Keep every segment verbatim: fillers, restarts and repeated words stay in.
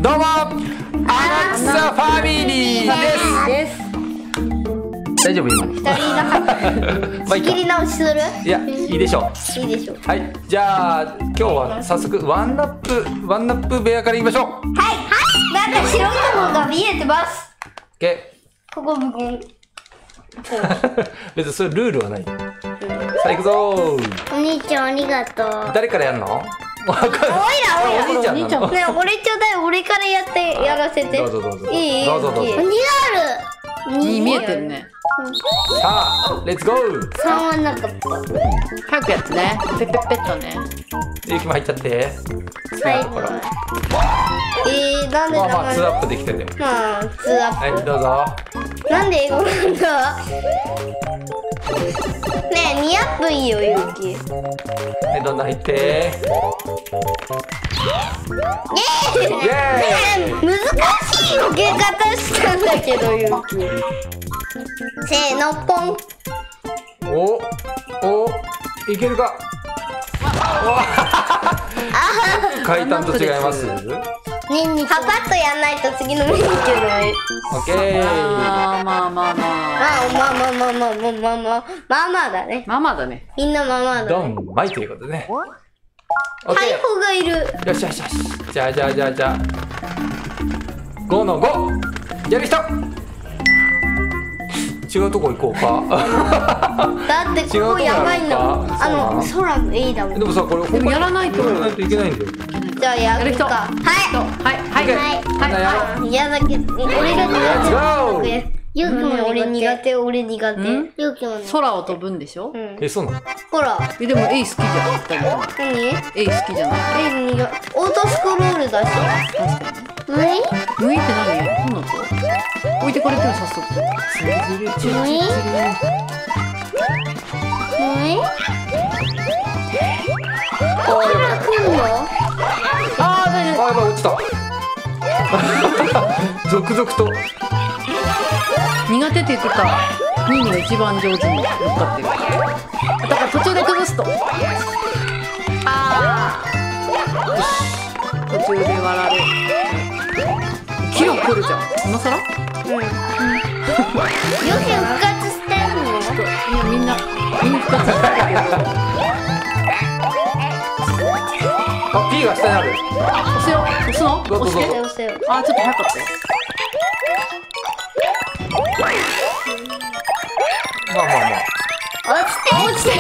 どうも天草ファミリーです。大丈夫今の？ 二人だから仕切り直しする？ いや、いいでしょう。 いいでしょう。 はい、じゃあ今日は早速ワンナップワンナップ部屋から行きましょう。 はいはい。なんか白いのが見えてます。 けここ部分。 別にそういうルールはない。さあ行くぞー。 お兄ちゃんありがとう。 誰からやるの？わかんない。 おいらおいら。 お兄ちゃんなの？ ね、俺ちょうだい、俺からやってやらせて。 どうぞどうぞ。 いい？ どうぞどうぞ。 にある。 に見えてるね。 さあレッツゴー。 三はなかった。 早くやってね。ペッペッペッとね。 ゆうきも入っちゃって。 最後。えー、なんでまあまあツーアップで。 できてるよ。 まあ、ツーアップ。 はいどうぞ。 なんで英語なんだ。ねえ、にアップいいよ、ゆうき。 はいどんどん入って。 イエーイ。ねえ、難しい避け方したんだけど、ゆうき。せーの、ポン。 おおいけるか。階段と違います。 ねんにパパッとやんないと次のメニューっていうのは。 オッケー。 あーまあまあまあ。 まあまあまあまあまあまあまあまあまあまあだね。 まあまあだね。 みんなまあまあだドね。 ンマイということでね。オッ大ケ砲がいる。 ー。よしよしよし。じゃあじゃあじゃあじゃあ。ごのご。やる人。違うとこ行こうか。 だってここやばいんだもん。あの空の A だもん。 でもさこれでもやらないとやらないといけないんだよ。 じゃあやるか。ははいはいい。 はいはい。いやだけど俺が苦手。ゆうきも俺苦手。俺苦手。ゆうきもね。 空を飛ぶんでしょ。 えそうなの？ ほら。 えでも A 好きじゃん。二人とも何？ A 好きじゃない。 A 苦手。オートスクロールだし。 確かに。 むい？ むいって何？どんなと？置いてかれてる早速。 むい？むい？これが来んの？ あー大丈あやばい落ちた。続々と。 夫。苦手って言ってた。ミーニが一番上手に乗っかってる。だから途中で崩すと。ああ。途中で割られる。キロ来るじゃん。今更？ うん。よく復活してんの？ いやみんなみんな復活したけど。 あ P が下にある。 押すよ。押すの？ どうぞ押して。 押せよ。 あーちょっと早かったよ。 まあまあまあ。 落ちて落ちて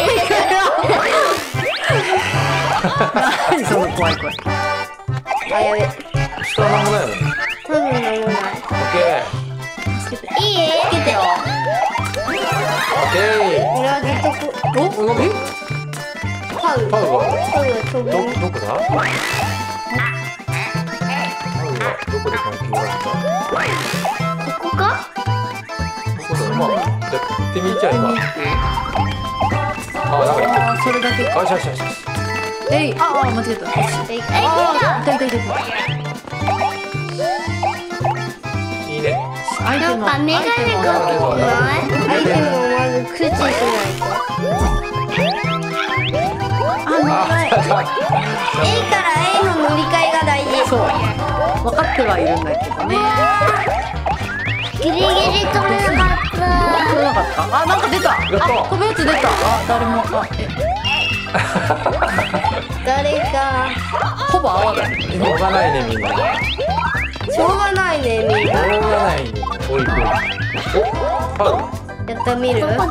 何その怖い怖い。 あ、やべ。 下はなんもないのに。 多分なんもない。 オッケー。 いい？つけてよ。 オッケー。 裏地とこ。 お、なんかパウ。 パウがある。 パウが飛ぶ。 ど、どこだ？パウがどこで関係があるんだ？ ここか？ ここだね。まあ、やってみちゃえば。あ、なんかやっあーそれだけ。 てる。よしよしよしよし。 えい、ああ間違えた。 えい、 ああ痛い痛い痛い。 いいね。 アイテムなんかメガネが多くない？アイテムをまず駆使しないと。 あ長い。 A から A の乗り換えが大事。 そう。分かってはいるんだけどね。 ギリギリ取れなかった。 取れなかった。あなんか出た。 やったあ飛ぶやつ出た。あ誰もあえ誰か。 ほぼ泡だ。 しょうがないねみんな。 しょうがないねみんしょな。 うがないね。おいおい。お、パウ。 やってみる？もう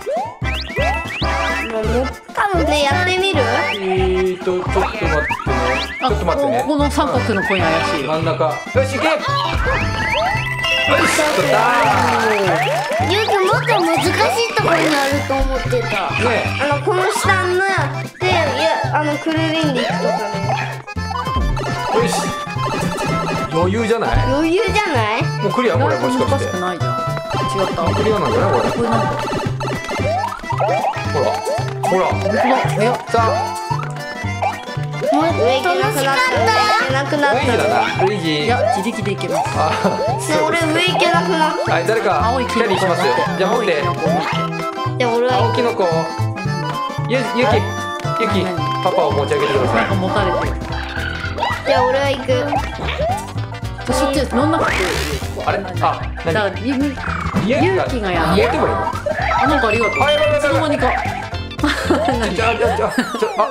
多分ねやってみる？ えーとちょっと待ってね。ちょっと待ってね。 ここの三角のコイン怪しい。 真ん中。よし行け。よし取ったー。 ゆうきもっと難しいところにあると思ってた。 ねあのこの下のやっていやあのくるりんでいくとかね。 よし。余裕じゃない？ 余裕じゃない？ もうクリアこれもしか難し。 してくないじゃん。違った。 クリアなんじゃないこれ？ これなんだ。 ほらほら。 本当だ。早っ。 さあ。 もう楽しかった。いけなくなっルイージだた。 な。ルイージ。 いや自力でいけます。 あ。 ね俺上行けなくなっはい誰か青いキャリーしますよ。じゃあ持って。 た。で俺は青キノコ。ゆゆきゆきパパを持ち上げてください。 なんか持たれてる。 じゃあ俺は行く。 そっち乗んなくていい。 あれあ、 だから何ゆ勇家気がやん言えてもいいのあ、なんかありがとう。 あ、やばいやばいやばいいつの間にか。 ちょちょちょちょちょあ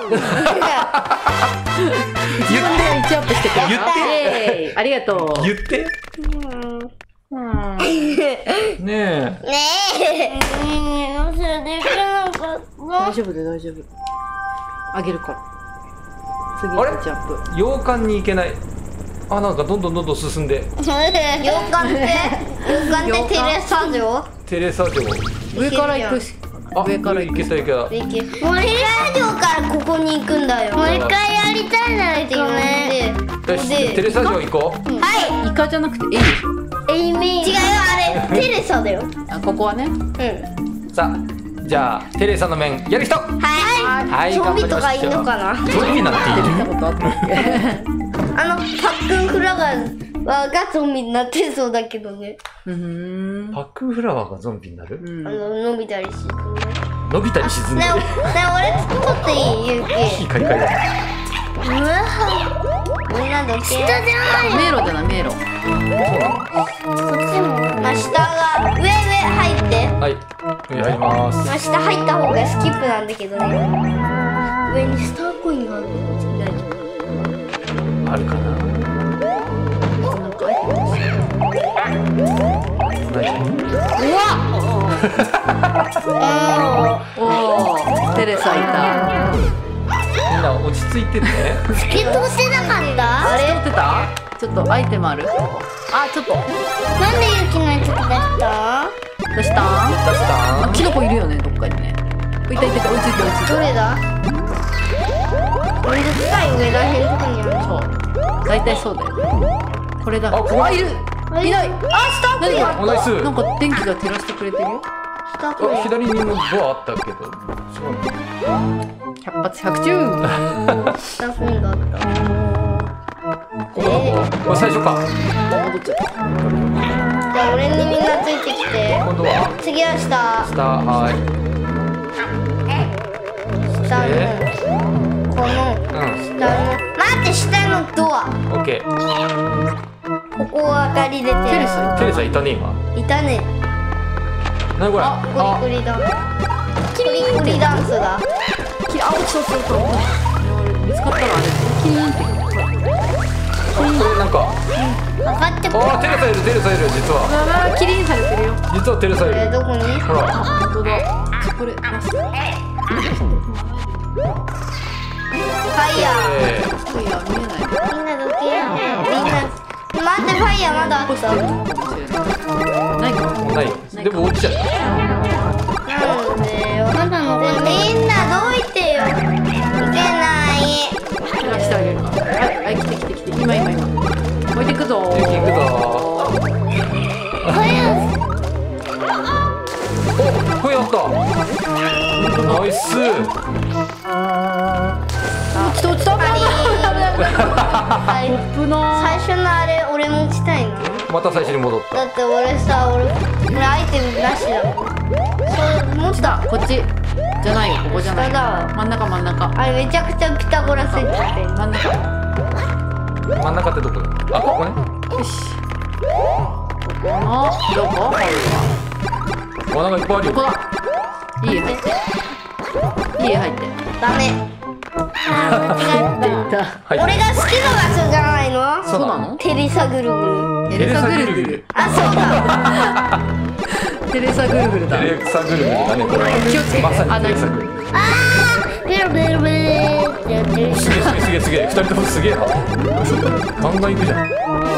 言って一アップしてくれた。 言ってイエーイありがとう。 言ってうんねえねえ。うん、それできなかった。 大丈夫で大丈夫。あげるから。次あれジャンプ。 洋館に行けない。あ、なんかどんどんどんどん進んで洋館って洋館ってテレサ城？ テレサ城上から行くし。 あ、 上から行く行けた行けたできる。テレサ城からここに行くんだよ。もう一回やりたいなって言われて。 よし、テレサ城行こう。 はイカじゃなくてエイでしょ。 い。エイメイ。違うよ、あれテレサだよ。 あ、ここはね。 うん。 さあ、じゃあテレサの面やる人。 はい。 はい、 ゾンビとかい頑張りましょうるのかな。 ゾンビなんてい見たることあったっけ？ あのパックンフラガーがゾンビになってそうだけどね。 うーん。 パックンフラワーがゾンビになるうんあの伸びたりしてね。 伸びたり沈んでるねえ、ねえ俺作っていいゆうき。 いいカリカリだうわ。みんなどけ。下じゃない。 迷路じゃない迷路。 こっちも。まあ下が上上入って。 はい、やりますまあ下入った方がスキップなんだけどね。上にスターコインがあるけど大丈夫。 あるかななんか入ってます。 ないうわおお、テレサいた。 みんな落ち着いてねスケートしてなかった？ あれ撮ってた？ちょっとアイテムある？あ、ちょっと。 なんでゆうきのやつ出した？ どうしたん？ 出したあ、キノコいるよね、どっかにね。いたいたいた、追いついて追いついて。 どれだ？めんどくさい上らへんとこにある。 そう。大体そうだよね。これだ。 あここあ、いる。いない。 あ、スターコインあっおナイスなんか電気が照らしてくれてるよ。 た。スターコイン。 あ、左にもドアあったけどすごい百発百中。 スターコインがあった。 こここれ最初か戻っちゃった。 じゃあ俺にみんなついてきて。 今度は次は下。 下はい下のこのうん下の待って下のドア。 オッケーここ明かり出てる。 テレサテレサいたね今いたね。 なにこれあコリコリダンス。コリコリダンスだ。 き、あ、落ちた落ちた落ちた。見つかったらあれ、キーンって。 これなんか上がってこあーテレサいるテレサいる実はあら、キリンされてるよ。 実はテレサいれるどこに？ ほらあ、本当だ。これ、マスク。 ファイヤー。 えいや、見えない。 みんなどけ。みんな待ってファイヤーまだあった。 かもしれない。ないかも。 ー、ないよでも落ちちゃったなんでよ。まだのみんなどいてよ。いけない。 照らしてあげるから。はい、はい、来て来て来て。今今今。置いてくぞー。 行くぞファイヤー。 お、これやったナイス落ちた落ちた。危ない危ない危ない。 はい危ない。 最初のあれ俺も打ちたいな。 また最初に戻っただって俺さ俺俺アイテムなしだもん。そう持った。 こっちじゃないよ、ここじゃない。 下だわ真ん中真ん中。 あれめちゃくちゃピタゴラスイッチって。 真ん中。 真ん中ってどこだあ、ここねよし。ここのどこ？ あ、なんかいっぱいあるよここだ。いい家入って。いい家入って。 ダメ。あー間違えた。 はい俺が好きな場所じゃないの？ そうなの？ テレサぐるぐる。 テレサぐるぐる。 あ、そうだ。 テレサぐるぐるだ。 テレサぐるぐるだねこれ気をつけて。 まさにあ、 テレ何？ サぐるぐるあーベロベロベロってやってる。 すげえすげえすげえすげえ二人ともすげえなガンガン行くじゃん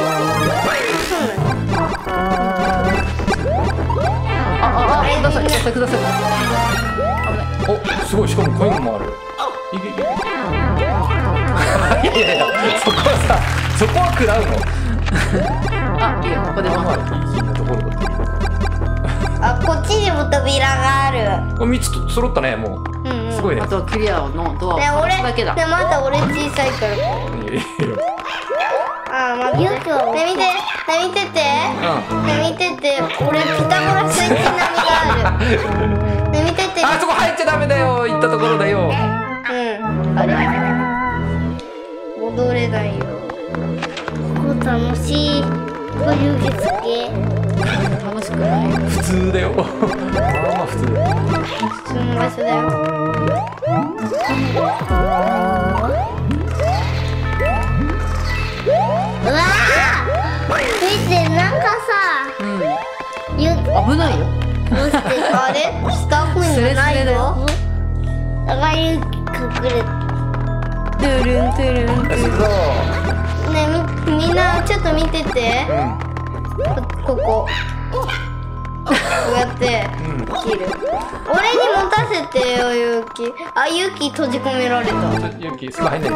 あ、あ、あ、ください、ください、ください。 お、すごいしかもコインもあるいけいけいけいやいやいやそこはさそこは食らうのあ、いいよ、ここでまあ待っまあいいところだあ、こっちにも扉がある。 おみっつと揃ったねもううんうん。 すごいねあとクリアのドアをね、俺、 押すだけだ。 ね、まだ俺小さいから。 いいよいいよあー、まあ、ゆうきは。ね、見て、ね、見てて。ね、見てて、俺ピタゴラスイッチ並みがある。ね、見てて。 あそこ入っちゃダメだよ行ったところだようん。あれ。戻れないよ。こっ楽しいお遊戯好き。 楽しくない。 普通だよ。まあまあ普通。 普通の場所だよ。うわー見て、なんかさ、 うん。 ゆ危ないよ。 どうしてあれ四角いのないよ。だからゆき隠れて。トゥルントゥルントゥルン。 そう。 ねみ、みんなちょっと見てて。ここ。こうやって切る。俺に持たせてよ、ゆき。あ、ゆき閉じ込められた。 ゆきすぐ入んないで。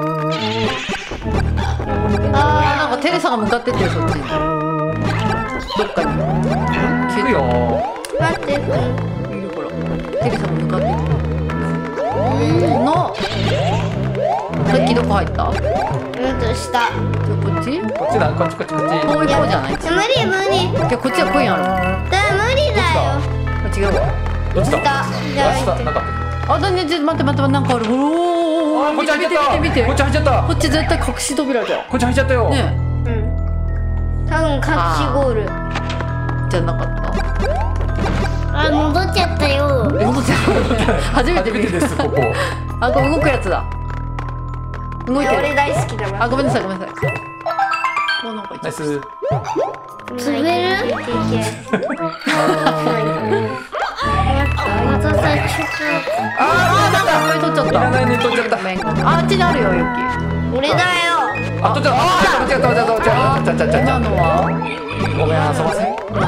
あー、なんかテレサが向かってってよ、そっちに。どっかに。 聞くよ。 待って、うん。 いるほら。テレサが向かってって。の。さっきどこ入った？ うんと下。 こっち？ こっちだ、こっちこっちこっち。 こう行こうじゃない？ 無理無理。 いや、こっちはコインある。 だ無理だよ。 違うわ。 どっちだ？ 下。じゃあ下なんか。 あ、だね、ちょっと待って待って、なんかある。おお。 こっち入っちゃった。 見て見て見て。 こっち入っちゃった。 こっち絶対隠し扉じゃん。 こっち入っちゃったよ。 ね。 うん。多分隠しゴール。 じゃなかった。 あ、戻っちゃったよ。 え、戻っちゃった。初めて見るですここ。 あ、これ動くやつだ。動いてる。 俺大好きだわ。 あ、ごめんなさいごめんなさい。もうなんかナイス。 滑る？またさ、ちょっあー、なんかいっぱい取っちゃった。 いらないね、取っちゃった。 あ、あっちにあるよ、ゆき。 と俺だよ。 あ、取っちゃった。あ、取っちゃった、取っちゃった、取っちゃった、取っちゃった。 今のはごめん、遊ばせ。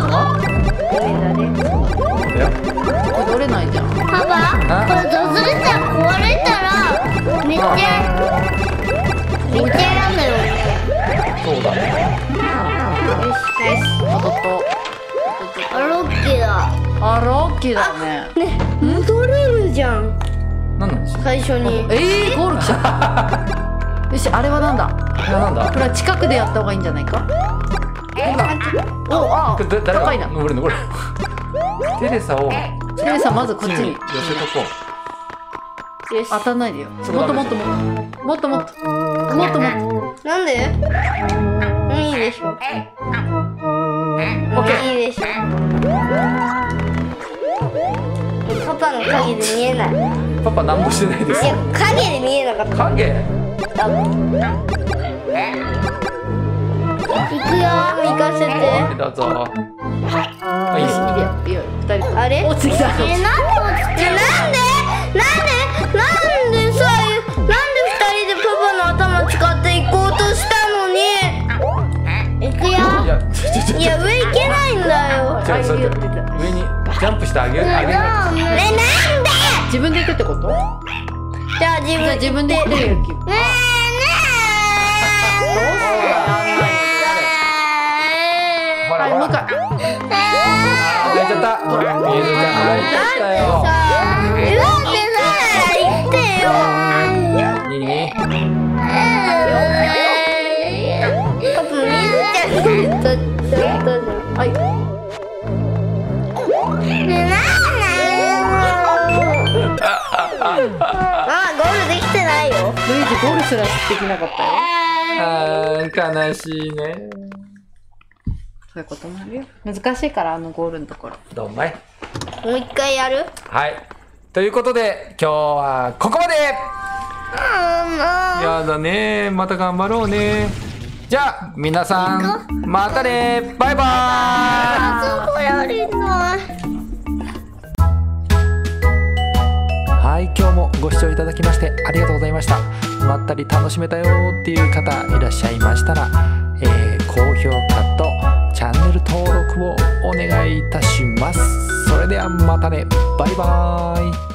これ折れないじゃん。 パパ、これドズルちゃん壊れたらめっちゃめっちゃ嫌だよ。 そうだ。 よし、ナイス。 当たった。 あ、ロッキーだ。 あ、ロッキーだね。 ね、戻れるじゃん。 何なんですか。 最初に。 えー、ゴール来ちゃった。よし、あれはなんだ。 なんだ。 これは近くでやった方がいいんじゃないか。お、あ、 これ誰高いな。 が登るのこれ。テレサを。 テレサまずこっちに寄せとこよし。 当たんないでよ。もっともっともっともっともっともっともっと。 なんで？もういいでしょ。もういいでしょ。パパの影で見えない。 う。パパ何もしてないですい。や、影で見えなかった。 影。 行くよ、行かせて。 どうぞ。あ、いいよし、 ね。 いいよ、いいよ、二人とも。 あれ？ 落ちてきた。 え、なんで落ちて？なんで？なんで？なんでさ、なんで二人でパパの頭使って行こうとしたのに。行くよ。 いや、ちょちょちょ。 いや、上行けないんだよ。 じゃあ、そうやって上にジャンプしてあげる、あげる。 ね、なんで？ 自分で行くってこと？ じゃあ自じゃあ分自分で行ってるよ、ゆき。 ねえねほら、 はい、もう一回。 あ、泣いちゃった。みゆずちゃん泣いちゃったよ。 え。なんでさ、言ってよ。 にに。 パパ、みずちゃんに言ったじゃん。 はい。 ね、なんなあ、ゴールできてないよ。 ルイージゴールすらできなかったよ。 あー、悲しいね。 そういうこともあるよ。難しいから、あのゴールのところ。 どんまい。 もう一回やる？ はい。ということで、今日はここまで。 あやだね。また頑張ろうね。じゃあ、皆さん、またね。バイバーイ。 あそこやりない。 はい、今日もご視聴いただきましてありがとうございました。まったり楽しめたよっていう方いらっしゃいましたら、えー、高評価とチャンネル登録をお願いいたします。それではまたね。バイバーイ。